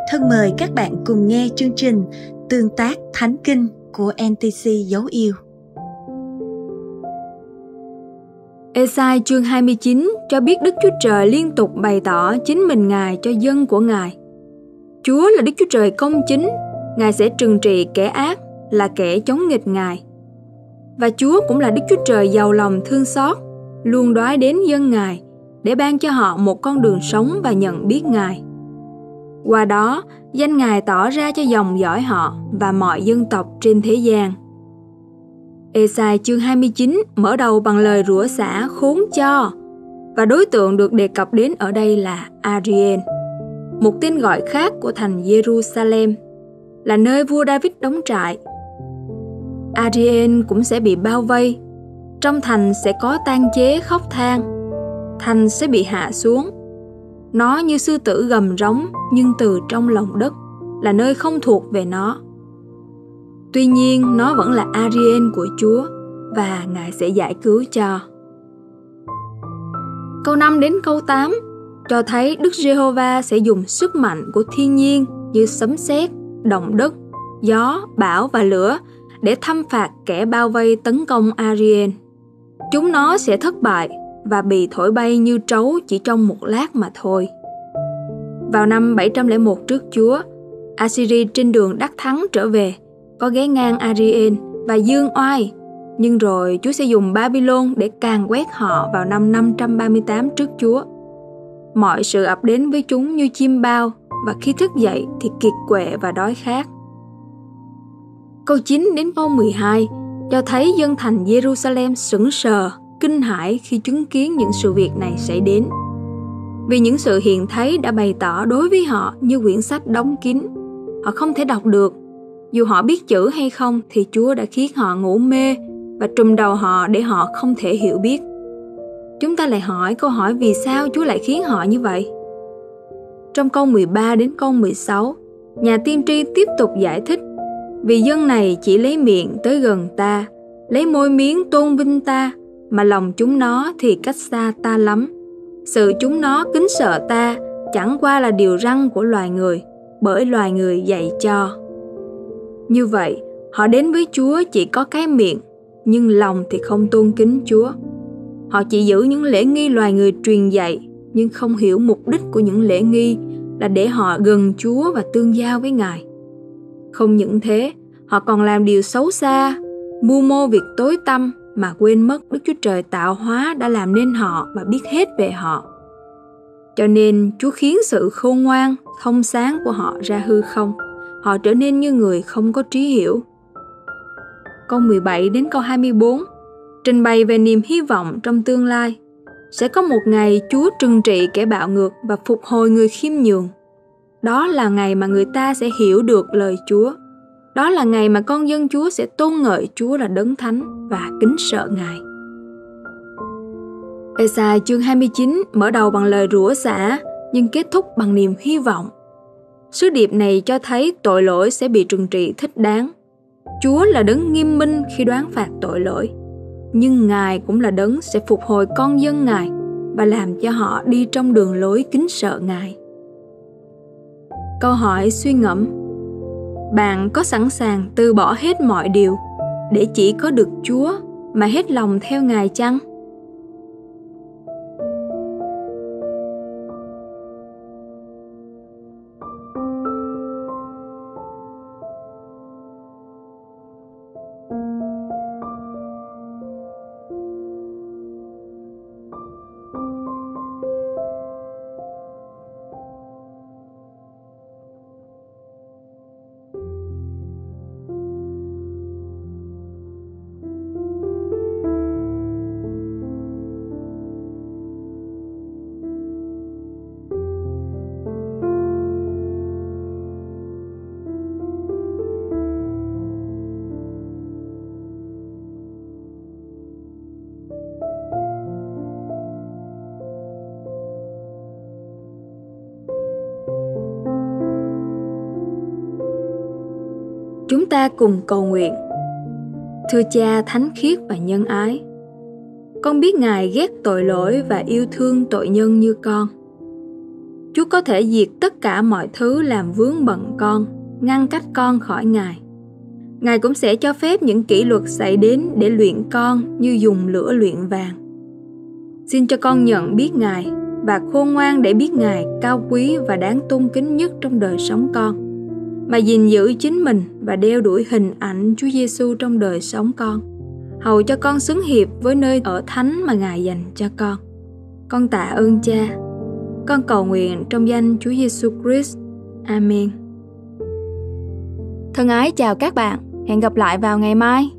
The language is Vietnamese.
Thân mời các bạn cùng nghe chương trình Tương tác Thánh Kinh của NTC Dấu Yêu. Ê-sai chương 29 cho biết Đức Chúa Trời liên tục bày tỏ chính mình Ngài cho dân của Ngài. Chúa là Đức Chúa Trời công chính, Ngài sẽ trừng trị kẻ ác, là kẻ chống nghịch Ngài. Và Chúa cũng là Đức Chúa Trời giàu lòng thương xót, luôn đói đến dân Ngài để ban cho họ một con đường sống và nhận biết Ngài. Qua đó, danh Ngài tỏ ra cho dòng dõi họ và mọi dân tộc trên thế gian. Ê-sai chương 29 mở đầu bằng lời rủa xả khốn cho, và đối tượng được đề cập đến ở đây là Ariel, một tên gọi khác của thành Jerusalem, là nơi vua David đóng trại. Ariel cũng sẽ bị bao vây, trong thành sẽ có tang chế khóc than, thành sẽ bị hạ xuống. Nó như sư tử gầm rống nhưng từ trong lòng đất, là nơi không thuộc về nó. Tuy nhiên, nó vẫn là Ariel của Chúa và Ngài sẽ giải cứu cho. Câu 5 đến câu 8 cho thấy Đức Giê-hô-va sẽ dùng sức mạnh của thiên nhiên như sấm sét, động đất, gió, bão và lửa để thăm phạt kẻ bao vây tấn công Ariel. Chúng nó sẽ thất bại và bị thổi bay như trấu chỉ trong một lát mà thôi. Vào năm 701 trước Chúa, Assyria trên đường đắc thắng trở về, có ghé ngang Ariel và giương oai, nhưng rồi Chúa sẽ dùng Babylon để càn quét họ vào năm 538 trước Chúa. Mọi sự ập đến với chúng như chim bao, và khi thức dậy thì kiệt quệ và đói khát. Câu 9 đến câu 12 cho thấy dân thành Jerusalem sững sờ, kinh hãi khi chứng kiến những sự việc này xảy đến. Vì những sự hiện thấy đã bày tỏ đối với họ như quyển sách đóng kín. Họ không thể đọc được. Dù họ biết chữ hay không thì Chúa đã khiến họ ngủ mê và trùm đầu họ để họ không thể hiểu biết. Chúng ta lại hỏi câu hỏi vì sao Chúa lại khiến họ như vậy? Trong câu 13 đến câu 16, nhà tiên tri tiếp tục giải thích: vì dân này chỉ lấy miệng tới gần ta, lấy môi miếng tôn vinh ta, mà lòng chúng nó thì cách xa ta lắm. Sự chúng nó kính sợ ta chẳng qua là điều răn của loài người, bởi loài người dạy cho. Như vậy, họ đến với Chúa chỉ có cái miệng, nhưng lòng thì không tôn kính Chúa. Họ chỉ giữ những lễ nghi loài người truyền dạy, nhưng không hiểu mục đích của những lễ nghi là để họ gần Chúa và tương giao với Ngài. Không những thế, họ còn làm điều xấu xa, mưu mô việc tối tăm mà quên mất Đức Chúa Trời tạo hóa đã làm nên họ và biết hết về họ. Cho nên Chúa khiến sự khôn ngoan, thông sáng của họ ra hư không. Họ trở nên như người không có trí hiểu. Câu 17 đến câu 24 trình bày về niềm hy vọng trong tương lai. Sẽ có một ngày Chúa trừng trị kẻ bạo ngược và phục hồi người khiêm nhường. Đó là ngày mà người ta sẽ hiểu được lời Chúa. Đó là ngày mà con dân Chúa sẽ tôn ngợi Chúa là Đấng Thánh và kính sợ Ngài. Ê-sai chương 29 mở đầu bằng lời rủa xả, nhưng kết thúc bằng niềm hy vọng. Sứ điệp này cho thấy tội lỗi sẽ bị trừng trị thích đáng. Chúa là Đấng nghiêm minh khi đoán phạt tội lỗi, nhưng Ngài cũng là Đấng sẽ phục hồi con dân Ngài và làm cho họ đi trong đường lối kính sợ Ngài. Câu hỏi suy ngẫm: bạn có sẵn sàng từ bỏ hết mọi điều để chỉ có được Chúa mà hết lòng theo Ngài chăng? Chúng ta cùng cầu nguyện. Thưa Cha thánh khiết và nhân ái, con biết Ngài ghét tội lỗi và yêu thương tội nhân như con. Chúa có thể diệt tất cả mọi thứ làm vướng bận con, ngăn cách con khỏi Ngài. Ngài cũng sẽ cho phép những kỷ luật xảy đến để luyện con như dùng lửa luyện vàng. Xin cho con nhận biết Ngài và khôn ngoan để biết Ngài cao quý và đáng tôn kính nhất trong đời sống con, mà gìn giữ chính mình và đeo đuổi hình ảnh Chúa Giêsu trong đời sống con, hầu cho con xứng hiệp với nơi ở thánh mà Ngài dành cho con. Con tạ ơn Cha. Con cầu nguyện trong danh Chúa Giêsu Christ. Amen. Thân ái chào các bạn. Hẹn gặp lại vào ngày mai.